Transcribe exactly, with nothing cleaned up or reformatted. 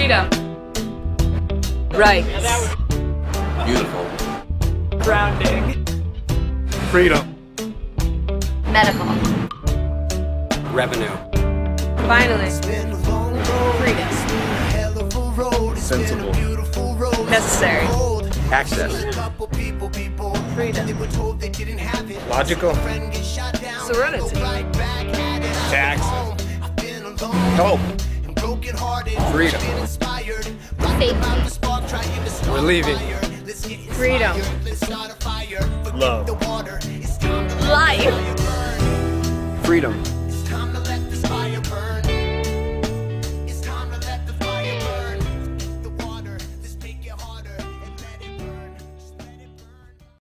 Freedom. Rights. Beautiful. Grounding. Freedom. Medical. Revenue. Finally. Freedom. Sensible. Necessary. Access. Freedom. Logical. Serenity. Tax. Hope. Freedom. We're leaving. Freedom. Love. Life. Freedom.